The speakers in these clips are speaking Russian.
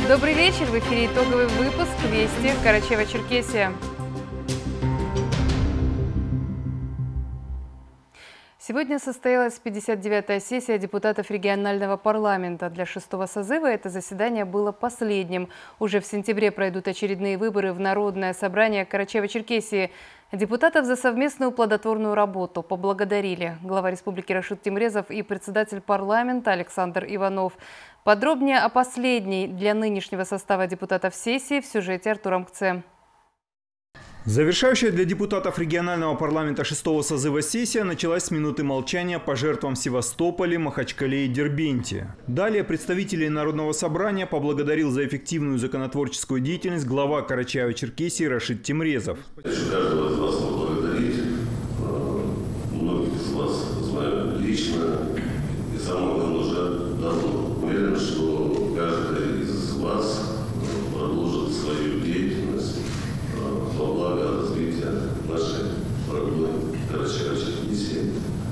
Добрый вечер. В эфире итоговый выпуск «Вести. Карачаево-Черкесия». Сегодня состоялась 59-я сессия депутатов регионального парламента. Для 6-го созыва это заседание было последним. Уже в сентябре пройдут очередные выборы в Народное собрание Карачаево-Черкесии. Депутатов за совместную плодотворную работу поблагодарили глава республики Рашид Тимрезов и председатель парламента Александр Иванов. Подробнее о последней для нынешнего состава депутатов сессии в сюжете Артура Мкце. Завершающая для депутатов регионального парламента 6-го созыва сессия началась с минуты молчания по жертвам в Севастополе, Махачкале и Дербенте. Далее представителей Народного собрания поблагодарил за эффективную законотворческую деятельность глава Карачаево-Черкесии Рашид Тимрезов. Хочу каждого из вас поблагодарить. Многих из вас знаю лично и самое главное уже давно. Уверен, что каждый из вас продолжит свою деятельность во благо развития нашей родной Карачаево-Черкесии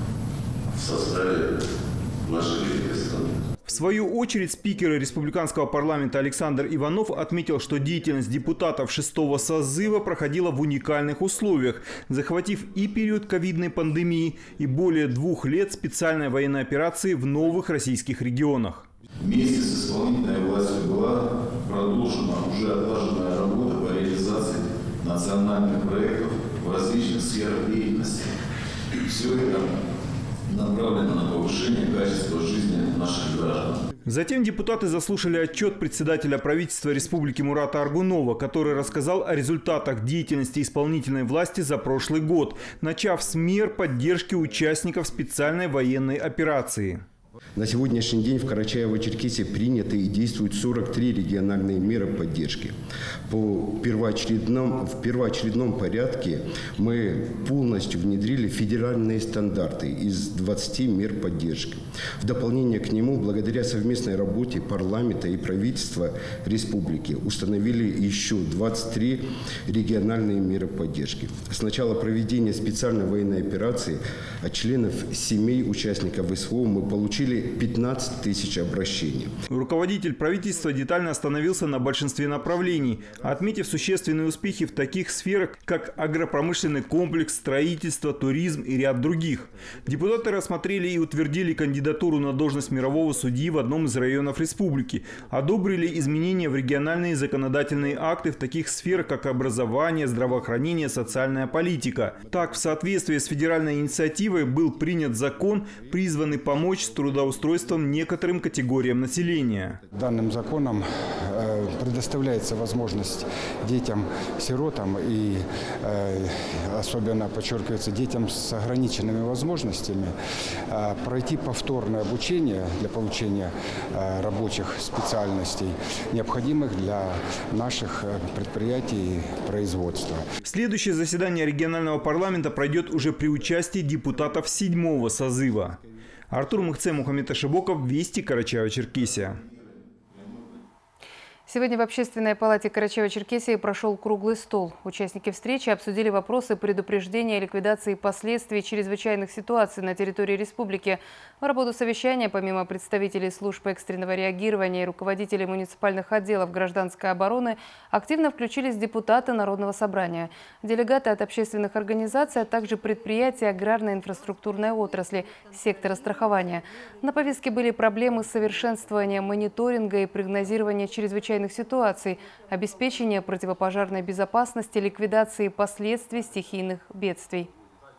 в составе нашей великой страны. В свою очередь спикер республиканского парламента Александр Иванов отметил, что деятельность депутатов 6-го созыва проходила в уникальных условиях, захватив и период ковидной пандемии, и более 2 лет специальной военной операции в новых российских регионах. Вместе с исполнительной властью была продолжена уже отлаженная работа по реализации национальных проектов в различных сферах деятельности. Все это направлено на повышение качества жизни наших граждан. Затем депутаты заслушали отчет председателя правительства республики Мурата Аргунова, который рассказал о результатах деятельности исполнительной власти за прошлый год, начав с мер поддержки участников специальной военной операции. На сегодняшний день в Карачаево-Черкесии приняты и действуют 43 региональные меры поддержки. В первоочередном порядке мы полностью внедрили федеральные стандарты из 20 мер поддержки. В дополнение к нему, благодаря совместной работе парламента и правительства республики, установили еще 23 региональные меры поддержки. С начала проведения специальной военной операции от членов семей участников СВО мы получили 15 тысяч обращений. Руководитель правительства детально остановился на большинстве направлений, отметив существенные успехи в таких сферах, как агропромышленный комплекс, строительство, туризм и ряд других. Депутаты рассмотрели и утвердили кандидатуру на должность мирового судьи в одном из районов республики, одобрили изменения в региональные законодательные акты в таких сферах, как образование, здравоохранение, социальная политика. Так, в соответствии с федеральной инициативой был принят закон, призванный помочь с трудоустройством некоторым категориям населения. Данным законом предоставляется возможность детям-сиротам и особенно, подчеркивается, детям с ограниченными возможностями пройти повторное обучение для получения рабочих специальностей, необходимых для наших предприятий и производства. Следующее заседание регионального парламента пройдет уже при участии депутатов 7-го созыва. Артур Мкце, Мухаммед Ашибоков, Вести, Карачаево-Черкесия. Сегодня в Общественной палате Карачаево-Черкесии прошел круглый стол. Участники встречи обсудили вопросы предупреждения и ликвидации последствий чрезвычайных ситуаций на территории республики. В работу совещания, помимо представителей служб экстренного реагирования и руководителей муниципальных отделов гражданской обороны, активно включились депутаты Народного собрания, делегаты от общественных организаций, а также предприятия аграрной инфраструктурной отрасли, сектора страхования. На повестке были проблемы совершенствования мониторинга и прогнозирования чрезвычайных ситуаций, обеспечения противопожарной безопасности, ликвидации последствий стихийных бедствий.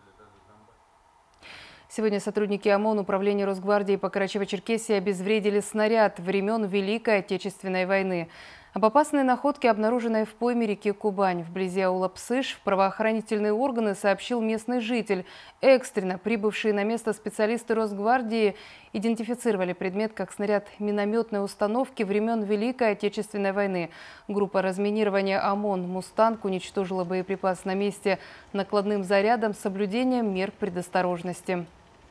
Сегодня сотрудники ОМОН Управления Росгвардии по Карачаево-Черкесии обезвредили снаряд времен Великой Отечественной войны. Об опасной находке, обнаруженной в пойме реки Кубань, вблизи аула Псыш, правоохранительные органы сообщил местный житель. Экстренно прибывшие на место специалисты Росгвардии идентифицировали предмет как снаряд минометной установки времен Великой Отечественной войны. Группа разминирования ОМОН «Мустанг» уничтожила боеприпас на месте накладным зарядом с соблюдением мер предосторожности.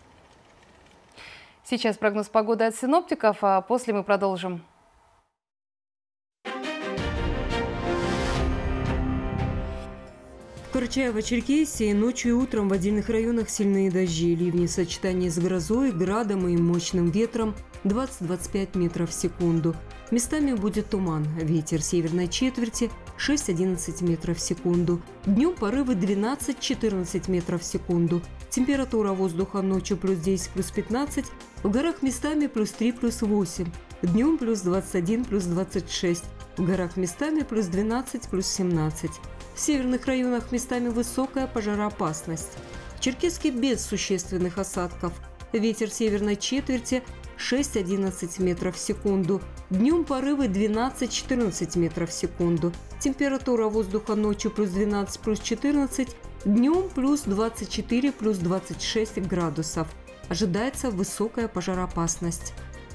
Сейчас прогноз погоды от синоптиков, а после мы продолжим. В Карачаево-Черкесии ночью и утром в отдельных районах сильные дожди, ливни в сочетании с грозой, градом и мощным ветром 20-25 метров в секунду. Местами будет туман, ветер северной четверти 6-11 метров в секунду. Днем порывы 12-14 метров в секунду. Температура воздуха ночью плюс 10, плюс 15, в горах местами плюс 3, плюс 8. Днем плюс 21, плюс 26, в горах местами плюс 12, плюс 17. В северных районах местами высокая пожароопасность. В Черкесске без существенных осадков. Ветер северной четверти 6-11 метров в секунду. Днем порывы 12-14 метров в секунду. Температура воздуха ночью плюс 12, плюс 14. Днем плюс 24, плюс 26 градусов. Ожидается высокая пожароопасность.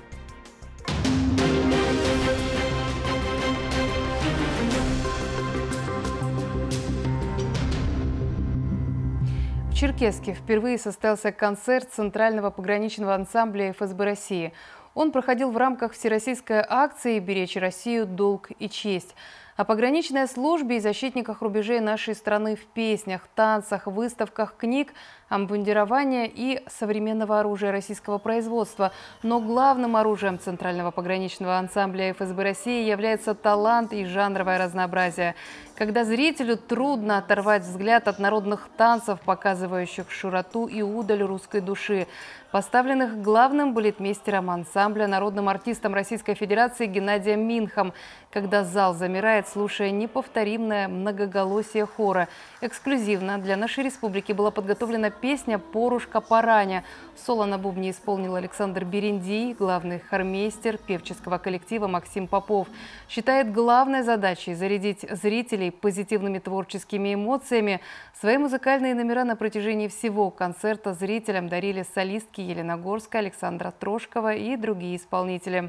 В Черкесске впервые состоялся концерт Центрального пограничного ансамбля ФСБ России. Он проходил в рамках всероссийской акции «Беречь Россию. Долг и честь». О пограничной службе и защитниках рубежей нашей страны в песнях, танцах, выставках книг, обмундирования и современного оружия российского производства. Но главным оружием Центрального пограничного ансамбля ФСБ России является талант и жанровое разнообразие. Когда зрителю трудно оторвать взгляд от народных танцев, показывающих широту и удаль русской души, поставленных главным балетмейстером ансамбля, народным артистом Российской Федерации Геннадием Минхом, когда зал замирает, слушая неповторимое многоголосие хора. Эксклюзивно для нашей республики была подготовлена песня «Порушка Параня». Соло на бубне исполнил Александр Берендий, главный хормейстер певческого коллектива Максим Попов. Считает главной задачей зарядить зрителей позитивными творческими эмоциями. Свои музыкальные номера на протяжении всего концерта зрителям дарили солистки Елена Горская, Александра Трошкова и другие исполнители.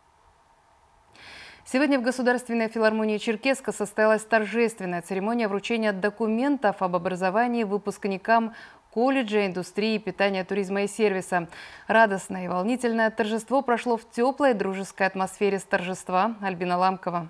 Сегодня в Государственной филармонии Черкесска состоялась торжественная церемония вручения документов об образовании выпускникам колледжа индустрии питания, туризма и сервиса. Радостное и волнительное торжество прошло в теплой дружеской атмосфере с торжества. Альбина Ламкова.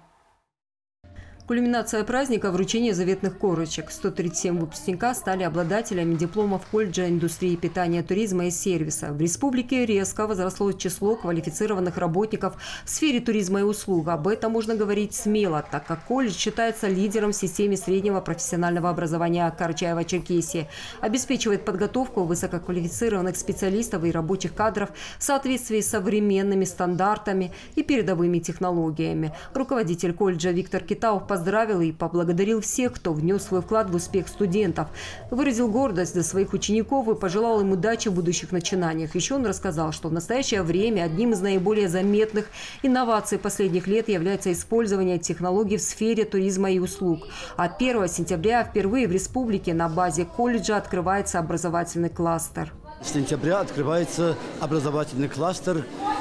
Кульминация праздника – вручение заветных корочек. 137 выпускника стали обладателями дипломов колледжа индустрии питания, туризма и сервиса. В республике резко возросло число квалифицированных работников в сфере туризма и услуг. Об этом можно говорить смело, так как колледж считается лидером в системе среднего профессионального образования Карачаево-Черкесии. Обеспечивает подготовку высококвалифицированных специалистов и рабочих кадров в соответствии с современными стандартами и передовыми технологиями. Руководитель колледжа Виктор Китаев поздравил и поблагодарил всех, кто внес свой вклад в успех студентов. Выразил гордость за своих учеников и пожелал им удачи в будущих начинаниях. Еще он рассказал, что в настоящее время одним из наиболее заметных инноваций последних лет является использование технологий в сфере туризма и услуг. А 1 сентября впервые в республике на базе колледжа открывается образовательный кластер. С сентября открывается образовательный кластер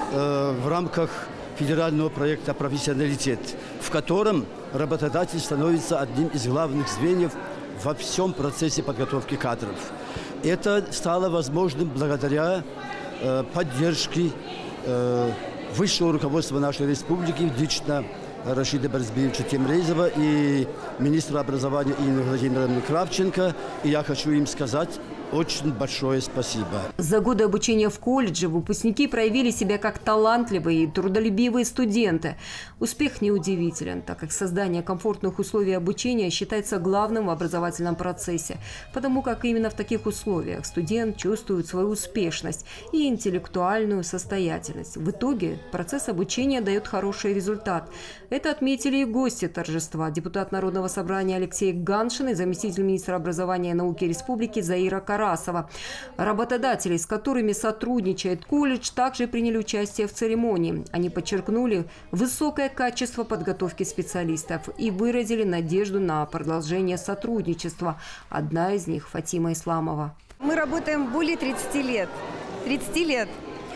в рамках федерального проекта «Профессионалитет», в котором работодатель становится одним из главных звеньев во всем процессе подготовки кадров. Это стало возможным благодаря поддержке высшего руководства нашей республики, лично Рашида Борисовича Темрезова и министра образования Инны Владимировны Кравченко. И я хочу им сказать очень большое спасибо. За годы обучения в колледже выпускники проявили себя как талантливые и трудолюбивые студенты. Успех неудивителен, так как создание комфортных условий обучения считается главным в образовательном процессе, потому как именно в таких условиях студент чувствует свою успешность и интеллектуальную состоятельность. В итоге процесс обучения дает хороший результат. Это отметили и гости торжества. Депутат Народного собрания Алексей Ганшин и заместитель министра образования и науки республики Заира Карасова. Работодатели, с которыми сотрудничает колледж, также приняли участие в церемонии. Они подчеркнули высокое качество подготовки специалистов и выразили надежду на продолжение сотрудничества. Одна из них – Фатима Исламова. Мы работаем более 30 лет. 30 лет.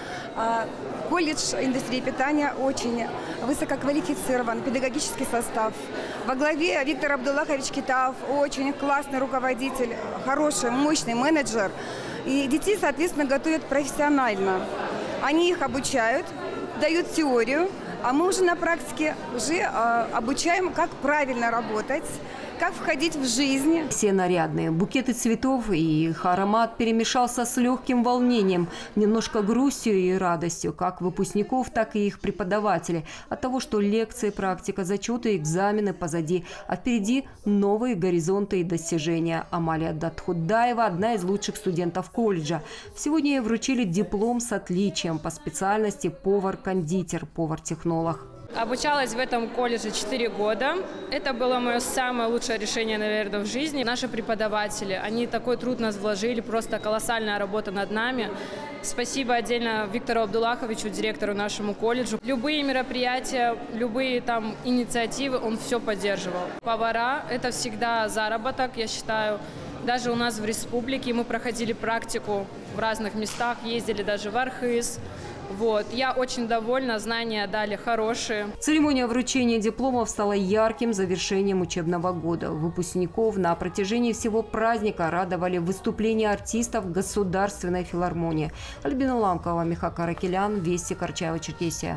Колледж индустрии питания очень высококвалифицирован, педагогический состав. Во главе Виктор Абдуллахович Китаев, очень классный руководитель, хороший, мощный менеджер. И детей, соответственно, готовят профессионально. Они их обучают, дают теорию, а мы уже на практике уже обучаем, как правильно работать, как входить в жизнь. Все нарядные. Букеты цветов и их аромат перемешался с легким волнением, немножко грустью и радостью, как выпускников, так и их преподавателей. От того, что лекции, практика, зачеты, экзамены позади, а впереди новые горизонты и достижения. Амалия Датхудаева – одна из лучших студентов колледжа. Сегодня ей вручили диплом с отличием по специальности повар-кондитер, повар-технолог. Обучалась в этом колледже 4 года. Это было мое самое лучшее решение, наверное, в жизни. Наши преподаватели, они такой труд нас вложили, просто колоссальная работа над нами. Спасибо отдельно Виктору Абдуллаховичу, директору нашему колледжу. Любые мероприятия, любые там инициативы, он все поддерживал. Повара – это всегда заработок, я считаю. Даже у нас в республике мы проходили практику в разных местах, ездили даже в Архыз. Вот. Я очень довольна, знания дали хорошие. Церемония вручения дипломов стала ярким завершением учебного года. Выпускников на протяжении всего праздника радовали выступления артистов Государственной филармонии. Альбина Ламкова, Миха Каракелян, Вести, Карачаево-Черкесия.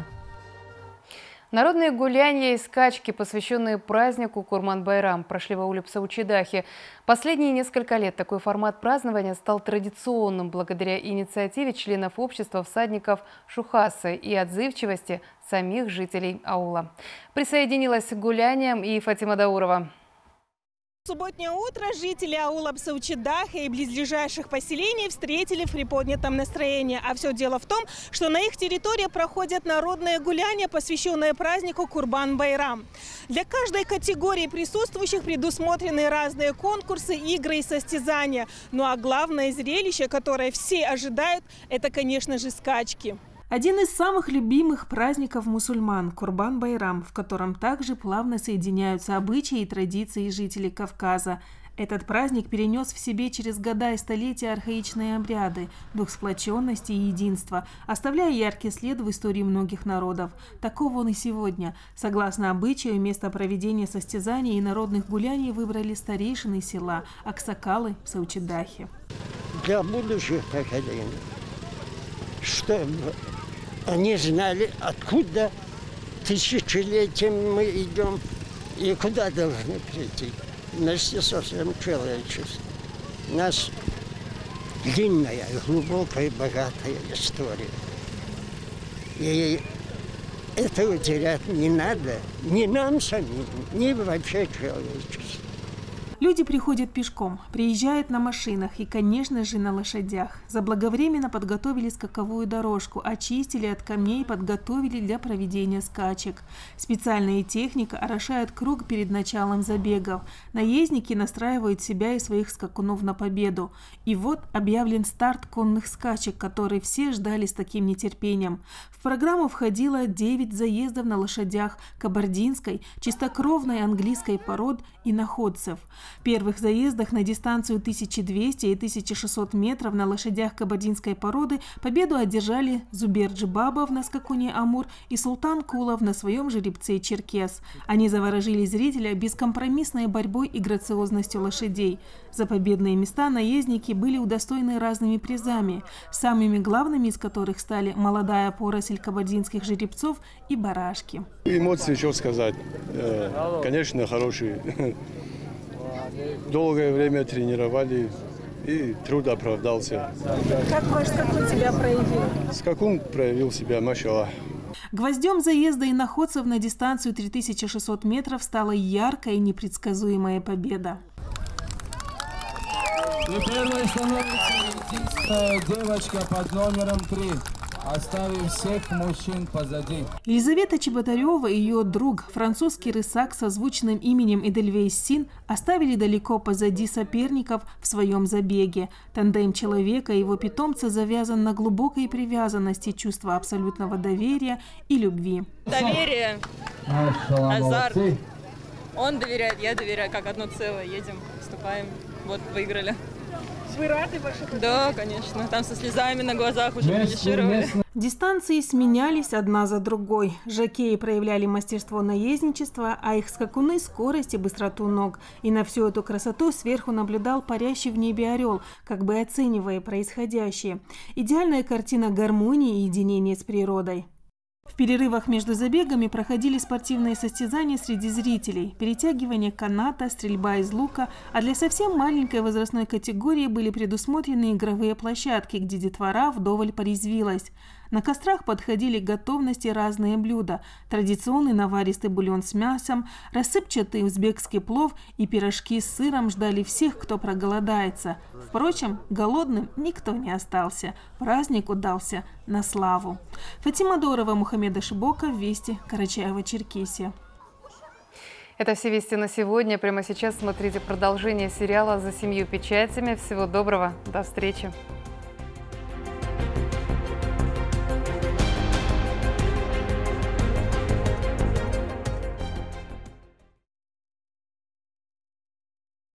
Народные гуляния и скачки, посвященные празднику Курман-Байрам, прошли в ауле Саучидахи. Последние несколько лет такой формат празднования стал традиционным благодаря инициативе членов общества всадников Шухасы и отзывчивости самих жителей аула. Присоединилась к гуляниям и Фатима Даурова. В субботнее утро жители аула Саучидаха и близлежащих поселений встретили в приподнятом настроении. А все дело в том, что на их территории проходят народные гуляния, посвященные празднику Курбан-Байрам. Для каждой категории присутствующих предусмотрены разные конкурсы, игры и состязания. Ну а главное зрелище, которое все ожидают, это, конечно же, скачки. Один из самых любимых праздников мусульман – Курбан-Байрам, в котором также плавно соединяются обычаи и традиции жителей Кавказа. Этот праздник перенес в себе через года и столетия архаичные обряды, дух сплоченности и единства, оставляя яркий след в истории многих народов. Таков он и сегодня. Согласно обычаю, место проведения состязаний и народных гуляний выбрали старейшины села Аксакалы в Саучидахе. Для будущих поколений, чтобы они знали, откуда тысячелетиями мы идем и куда должны прийти. Вместе со всем человечеством. У нас длинная, глубокая, богатая история. И этого терять не надо ни нам самим, ни вообще человечеству. Люди приходят пешком, приезжают на машинах и, конечно же, на лошадях. Заблаговременно подготовили скаковую дорожку, очистили от камней, подготовили для проведения скачек. Специальная техника орошает круг перед началом забегов. Наездники настраивают себя и своих скакунов на победу. И вот объявлен старт конных скачек, которые все ждали с таким нетерпением. В программу входило 9 заездов на лошадях кабардинской, чистокровной английской пород и находцев. В первых заездах на дистанцию 1200 и 1600 метров на лошадях кабардинской породы победу одержали Зубер Джибабов на скакуне Амур и Султан Кулов на своем жеребце Черкес. Они заворожили зрителя бескомпромиссной борьбой и грациозностью лошадей. За победные места наездники были удостоены разными призами, самыми главными из которых стали молодая поросль кабардинских жеребцов и барашки. Эмоции, что сказать, конечно, хорошие. Долгое время тренировали, и труд оправдался. Как ваш скакун себя проявил? Скакун проявил себя, машаллах. Гвоздем заезда иноходцев на дистанцию 3600 метров стала яркая и непредсказуемая победа. И первой становится единственная девочка под номером 3. Оставив всех мужчин позади. Елизавета Чеботарева и ее друг, французский рысак со звучным именем Эдельвейс Син, оставили далеко позади соперников в своем забеге. Тандем человека и его питомца завязан на глубокой привязанности, чувства абсолютного доверия и любви. Доверие, азарт. Он доверяет, я доверяю, как одно целое. Едем, вступаем, вот выиграли. Вы рады вашей победе? Да, конечно. Там со слезами на глазах уже финишировали. Дистанции сменялись одна за другой. Жокеи проявляли мастерство наездничества, а их скакуны – скорость и быстроту ног. И на всю эту красоту сверху наблюдал парящий в небе орел, как бы оценивая происходящее. Идеальная картина гармонии и единения с природой. В перерывах между забегами проходили спортивные состязания среди зрителей, перетягивание каната, стрельба из лука, а для совсем маленькой возрастной категории были предусмотрены игровые площадки, где детвора вдоволь порезвилась. На кострах подходили к готовности разные блюда – традиционный наваристый бульон с мясом, рассыпчатый узбекский плов и пирожки с сыром ждали всех, кто проголодается. Впрочем, голодным никто не остался. Праздник удался на славу. Фатима Дорова, Мухаммед Ашибоков, Вести, Карачаево-Черкесия. Это все вести на сегодня. Прямо сейчас смотрите продолжение сериала «За 7 печатями». Всего доброго. До встречи.